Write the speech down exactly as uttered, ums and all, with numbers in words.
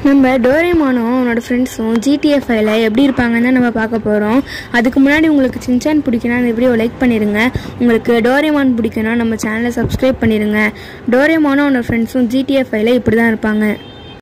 நம்ம டோரேமானும் அவனோட ஃப்ரெண்ட்ஸும் G T A five ல எப்படி இருப்பாங்கன்னு நம்ம பார்க்க போகிறோம். அதுக்கு முன்னாடி உங்களுக்கு சின்சான் பிடிக்குன்னா இந்த வீடியோ லைக் பண்ணிடுங்க. உங்களுக்கு டோரேமான் பிடிக்குன்னா நம்ம சேனலை சப்ஸ்கிரைப் பண்ணிடுங்க. டோரேமானும் அவனோட ஃப்ரெண்ட்ஸும் G T A five ல இப்படி தான் இருப்பாங்க.